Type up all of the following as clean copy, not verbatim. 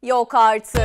Yok artık.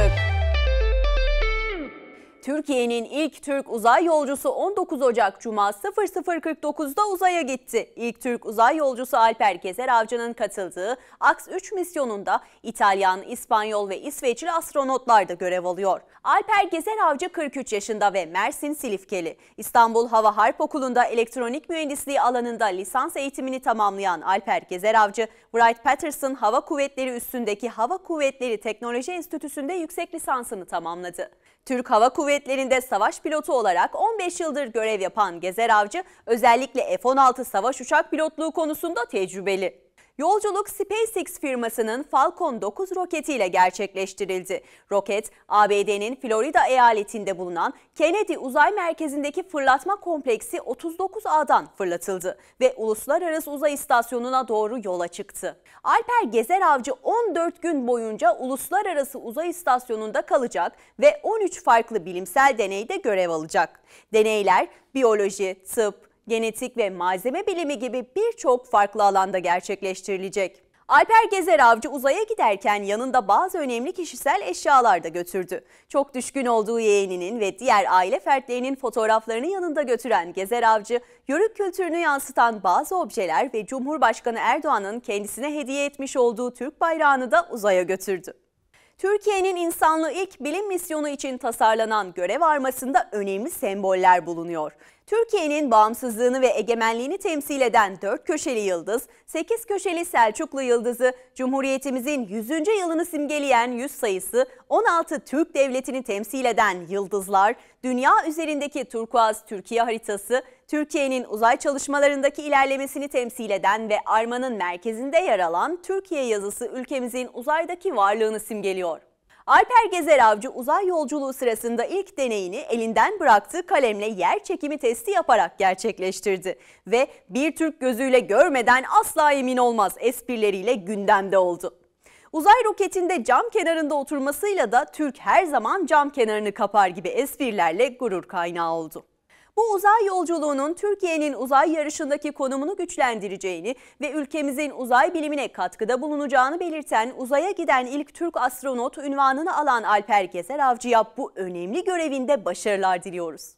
Türkiye'nin ilk Türk uzay yolcusu 19 Ocak Cuma 00.49'da uzaya gitti. İlk Türk uzay yolcusu Alper Gezer Avcı'nın katıldığı AX-3 misyonunda İtalyan, İspanyol ve İsveçli astronotlar da görev alıyor. Alper Gezer Avcı 43 yaşında ve Mersin Silifkeli. İstanbul Hava Harp Okulu'nda elektronik mühendisliği alanında lisans eğitimini tamamlayan Alper Gezer Avcı, Wright-Patterson Hava Kuvvetleri Üssü'ndeki Hava Kuvvetleri Teknoloji Enstitüsü'nde yüksek lisansını tamamladı. Türk Hava Kuvvetleri'nde savaş pilotu olarak 15 yıldır görev yapan Gezer Avcı, özellikle F-16 savaş uçak pilotluğu konusunda tecrübeli. Yolculuk SpaceX firmasının Falcon 9 roketiyle gerçekleştirildi. Roket, ABD'nin Florida eyaletinde bulunan Kennedy Uzay Merkezi'ndeki fırlatma kompleksi 39A'dan fırlatıldı ve Uluslararası Uzay İstasyonu'na doğru yola çıktı. Alper Gezer Avcı 14 gün boyunca Uluslararası Uzay İstasyonu'nda kalacak ve 13 farklı bilimsel deneyde görev alacak. Deneyler biyoloji, tıp, genetik ve malzeme bilimi gibi birçok farklı alanda gerçekleştirilecek. Alper Gezer Avcı uzaya giderken yanında bazı önemli kişisel eşyalar da götürdü. Çok düşkün olduğu yeğeninin ve diğer aile fertlerinin fotoğraflarını yanında götüren Gezer Avcı, Yörük kültürünü yansıtan bazı objeler ve Cumhurbaşkanı Erdoğan'ın kendisine hediye etmiş olduğu Türk bayrağını da uzaya götürdü. Türkiye'nin insanlı ilk bilim misyonu için tasarlanan görev armasında önemli semboller bulunuyor. Türkiye'nin bağımsızlığını ve egemenliğini temsil eden 4 köşeli yıldız, 8 köşeli Selçuklu yıldızı, Cumhuriyetimizin 100. yılını simgeleyen 100 sayısı, 16 Türk devletini temsil eden yıldızlar, dünya üzerindeki turkuaz Türkiye haritası, Türkiye'nin uzay çalışmalarındaki ilerlemesini temsil eden ve armanın merkezinde yer alan Türkiye yazısı ülkemizin uzaydaki varlığını simgeliyor. Alper Gezer Avcı uzay yolculuğu sırasında ilk deneyini elinden bıraktığı kalemle yer çekimi testi yaparak gerçekleştirdi ve bir Türk gözüyle görmeden asla emin olmaz esprileriyle gündemde oldu. Uzay roketinde cam kenarında oturmasıyla da Türk her zaman cam kenarını kapar gibi esprilerle gurur kaynağı oldu. Bu uzay yolculuğunun Türkiye'nin uzay yarışındaki konumunu güçlendireceğini ve ülkemizin uzay bilimine katkıda bulunacağını belirten uzaya giden ilk Türk astronot unvanını alan Alper Gezer Avcı'ya bu önemli görevinde başarılar diliyoruz.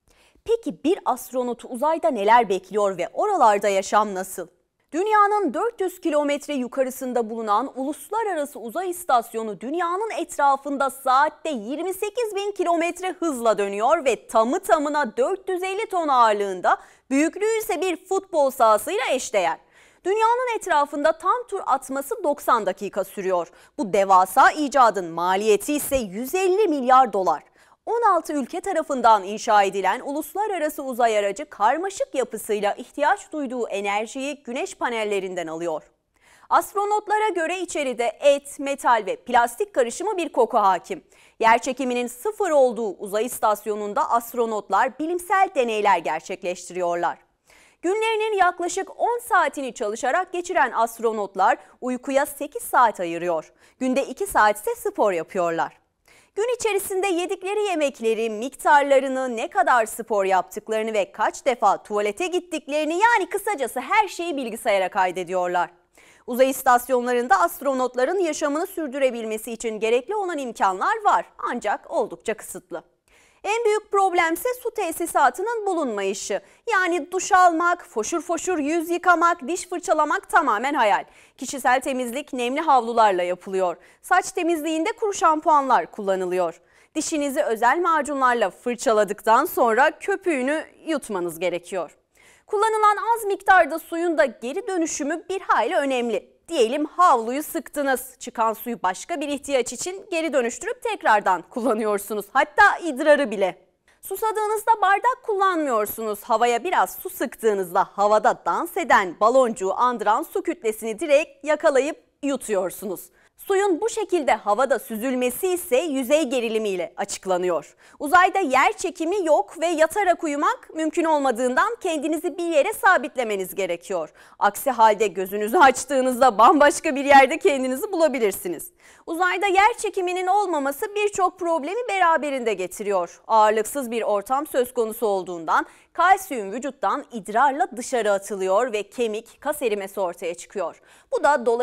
Peki bir astronotu uzayda neler bekliyor ve oralarda yaşam nasıl? Dünyanın 400 kilometre yukarısında bulunan Uluslararası Uzay İstasyonu dünyanın etrafında saatte 28.000 kilometre hızla dönüyor ve tamı tamına 450 ton ağırlığında, büyüklüğü ise bir futbol sahasıyla eşdeğer. Dünyanın etrafında tam tur atması 90 dakika sürüyor. Bu devasa icadın maliyeti ise 150 milyar dolar. 16 ülke tarafından inşa edilen uluslararası uzay aracı karmaşık yapısıyla ihtiyaç duyduğu enerjiyi güneş panellerinden alıyor. Astronotlara göre içeride et, metal ve plastik karışımı bir koku hakim. Yerçekiminin sıfır olduğu uzay istasyonunda astronotlar bilimsel deneyler gerçekleştiriyorlar. Günlerinin yaklaşık 10 saatini çalışarak geçiren astronotlar uykuya 8 saat ayırıyor. Günde 2 saat ise spor yapıyorlar. Gün içerisinde yedikleri yemekleri, miktarlarını, ne kadar spor yaptıklarını ve kaç defa tuvalete gittiklerini, yani kısacası her şeyi bilgisayara kaydediyorlar. Uzay istasyonlarında astronotların yaşamını sürdürebilmesi için gerekli olan imkanlar var ancak oldukça kısıtlı. En büyük problemse su tesisatının bulunmayışı. Yani duş almak, foşur foşur yüz yıkamak, diş fırçalamak tamamen hayal. Kişisel temizlik nemli havlularla yapılıyor. Saç temizliğinde kuru şampuanlar kullanılıyor. Dişinizi özel macunlarla fırçaladıktan sonra köpüğünü yutmanız gerekiyor. Kullanılan az miktarda suyun da geri dönüşümü bir hayli önemli. Diyelim havluyu sıktınız, çıkan suyu başka bir ihtiyaç için geri dönüştürüp tekrardan kullanıyorsunuz. Hatta idrarı bile. Susadığınızda bardak kullanmıyorsunuz. Havaya biraz su sıktığınızda havada dans eden baloncuğu andıran su kütlesini direkt yakalayıp yutuyorsunuz. Suyun bu şekilde havada süzülmesi ise yüzey gerilimiyle açıklanıyor. Uzayda yer çekimi yok ve yatarak uyumak mümkün olmadığından kendinizi bir yere sabitlemeniz gerekiyor. Aksi halde gözünüzü açtığınızda bambaşka bir yerde kendinizi bulabilirsiniz. Uzayda yer çekiminin olmaması birçok problemi beraberinde getiriyor. Ağırlıksız bir ortam söz konusu olduğundan kalsiyum vücuttan idrarla dışarı atılıyor ve kemik, kas erimesi ortaya çıkıyor. Bu da dolaşım sistemi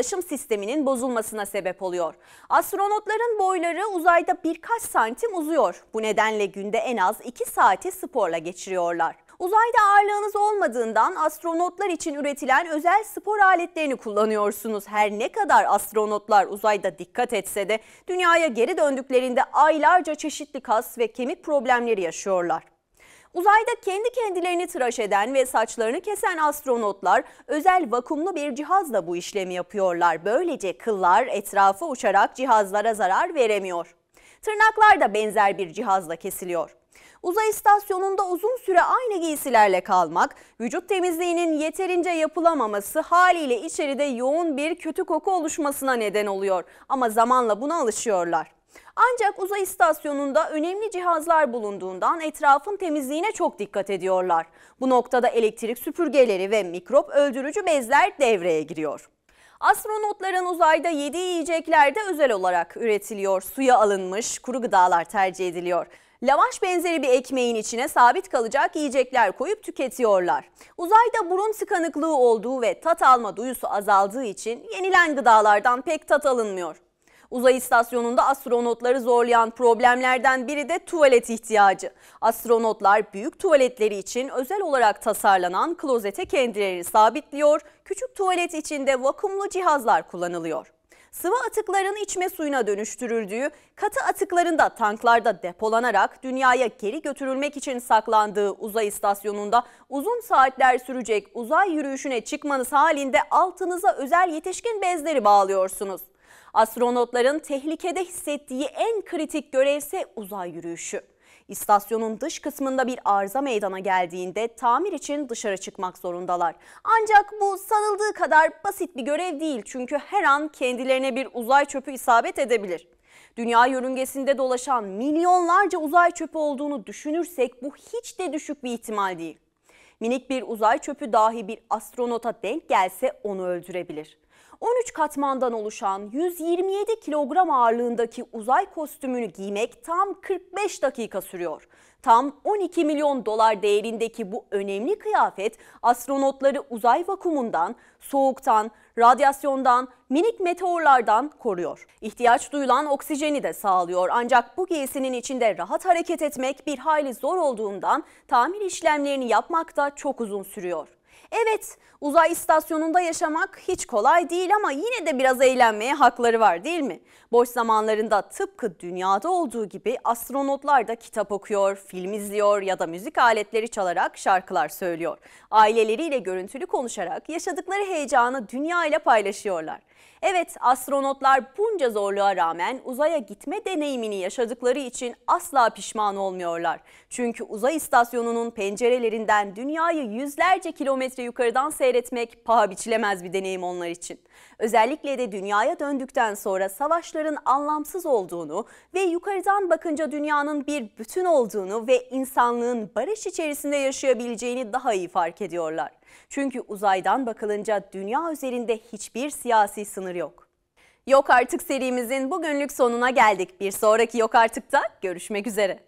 sisteminin bozulmasına sebep oluyor. Astronotların boyları uzayda birkaç santim uzuyor. Bu nedenle günde en az 2 saati sporla geçiriyorlar. Uzayda ağırlığınız olmadığından astronotlar için üretilen özel spor aletlerini kullanıyorsunuz. Her ne kadar astronotlar uzayda dikkat etse de dünyaya geri döndüklerinde aylarca çeşitli kas ve kemik problemleri yaşıyorlar. Uzayda kendi kendilerini tıraş eden ve saçlarını kesen astronotlar özel vakumlu bir cihazla bu işlemi yapıyorlar. Böylece kıllar etrafa uçarak cihazlara zarar veremiyor. Tırnaklar da benzer bir cihazla kesiliyor. Uzay istasyonunda uzun süre aynı giysilerle kalmak, vücut temizliğinin yeterince yapılamaması haliyle içeride yoğun bir kötü koku oluşmasına neden oluyor. Ama zamanla buna alışıyorlar. Ancak uzay istasyonunda önemli cihazlar bulunduğundan etrafın temizliğine çok dikkat ediyorlar. Bu noktada elektrik süpürgeleri ve mikrop öldürücü bezler devreye giriyor. Astronotların uzayda yediği yiyecekler de özel olarak üretiliyor. Suya alınmış kuru gıdalar tercih ediliyor. Lavaş benzeri bir ekmeğin içine sabit kalacak yiyecekler koyup tüketiyorlar. Uzayda burun tıkanıklığı olduğu ve tat alma duyusu azaldığı için yenilen gıdalardan pek tat alınmıyor. Uzay istasyonunda astronotları zorlayan problemlerden biri de tuvalet ihtiyacı. Astronotlar büyük tuvaletleri için özel olarak tasarlanan klozete kendilerini sabitliyor, küçük tuvalet için de vakumlu cihazlar kullanılıyor. Sıvı atıkların içme suyuna dönüştürüldüğü, katı atıkların da tanklarda depolanarak dünyaya geri götürülmek için saklandığı uzay istasyonunda uzun saatler sürecek uzay yürüyüşüne çıkmanız halinde altınıza özel yetişkin bezleri bağlıyorsunuz. Astronotların tehlikede hissettiği en kritik görevse uzay yürüyüşü. İstasyonun dış kısmında bir arıza meydana geldiğinde tamir için dışarı çıkmak zorundalar. Ancak bu sanıldığı kadar basit bir görev değil, çünkü her an kendilerine bir uzay çöpü isabet edebilir. Dünya yörüngesinde dolaşan milyonlarca uzay çöpü olduğunu düşünürsek bu hiç de düşük bir ihtimal değil. Minik bir uzay çöpü dahi bir astronota denk gelse onu öldürebilir. 13 katmandan oluşan 127 kilogram ağırlığındaki uzay kostümünü giymek tam 45 dakika sürüyor. Tam 12 milyon dolar değerindeki bu önemli kıyafet astronotları uzay vakumundan, soğuktan, radyasyondan, minik meteorlardan koruyor. İhtiyaç duyulan oksijeni de sağlıyor, ancak bu giysinin içinde rahat hareket etmek bir hayli zor olduğundan tamir işlemlerini yapmak da çok uzun sürüyor. Evet, uzay istasyonunda yaşamak hiç kolay değil ama yine de biraz eğlenmeye hakları var, değil mi? Boş zamanlarında tıpkı dünyada olduğu gibi astronotlar da kitap okuyor, film izliyor ya da müzik aletleri çalarak şarkılar söylüyor. Aileleriyle görüntülü konuşarak yaşadıkları heyecanı dünya ile paylaşıyorlar. Evet, astronotlar bunca zorluğa rağmen uzaya gitme deneyimini yaşadıkları için asla pişman olmuyorlar. Çünkü uzay istasyonunun pencerelerinden dünyayı yüzlerce kilometre yukarıdan seyretmek paha biçilemez bir deneyim onlar için. Özellikle de dünyaya döndükten sonra savaşların anlamsız olduğunu ve yukarıdan bakınca dünyanın bir bütün olduğunu ve insanlığın barış içerisinde yaşayabileceğini daha iyi fark ediyorlar. Çünkü uzaydan bakılınca dünya üzerinde hiçbir siyasi sınır yok. Yok Artık serimizin bugünlük sonuna geldik. Bir sonraki Yok Artık'ta görüşmek üzere.